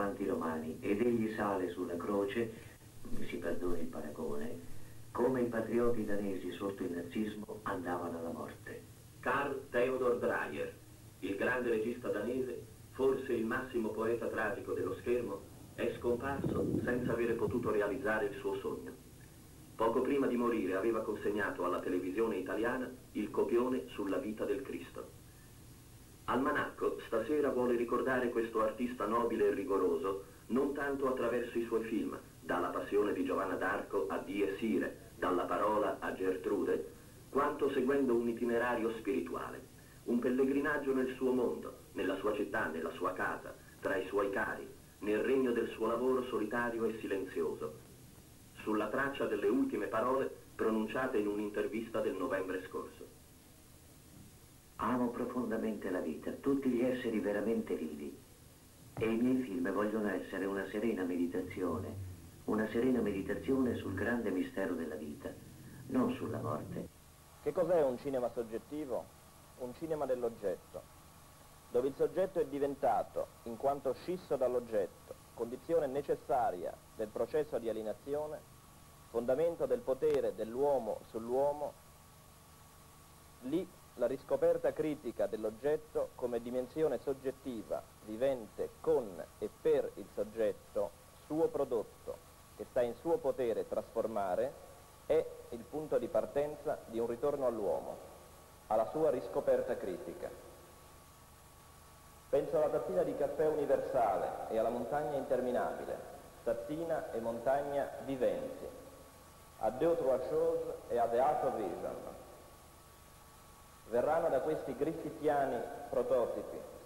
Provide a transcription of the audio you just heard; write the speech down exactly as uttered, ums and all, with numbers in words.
davanti i romani ed egli sale sulla croce, mi si perdoni il paragone, come i patrioti danesi sotto il nazismo andavano alla morte. Carl Theodor Dreyer, il grande regista danese, forse il massimo poeta tragico dello schermo, è scomparso senza avere potuto realizzare il suo sogno. Poco prima di morire aveva consegnato alla televisione italiana il copione sulla vita del Cristo. Almanacco stasera vuole ricordare questo artista nobile e rigoroso non tanto attraverso i suoi film, dalla Passione di Giovanna d'Arco a Die Sire, dalla Parola a Gertrude, quanto seguendo un itinerario spirituale, un pellegrinaggio nel suo mondo, nella sua città, nella sua casa, tra i suoi cari, nel regno del suo lavoro solitario e silenzioso, sulla traccia delle ultime parole pronunciate in un'intervista del novembre scorso. Amo profondamente la vita, tutti gli esseri veramente vivi, e i miei film vogliono essere una serena meditazione, una serena meditazione sul grande mistero della vita, non sulla morte. Che cos'è un cinema soggettivo? Un cinema dell'oggetto, dove il soggetto è diventato, in quanto scisso dall'oggetto, condizione necessaria del processo di alienazione, fondamento del potere dell'uomo sull'uomo. Lì la riscoperta critica dell'oggetto come dimensione soggettiva, vivente con e per il soggetto, suo prodotto, che sta in suo potere trasformare, è il punto di partenza di un ritorno all'uomo, alla sua riscoperta critica. Penso alla tazzina di caffè universale e alla montagna interminabile, tazzina e montagna viventi, a deux ou trois choses e a Beato Vision. Verranno da questi griffittiani prototipi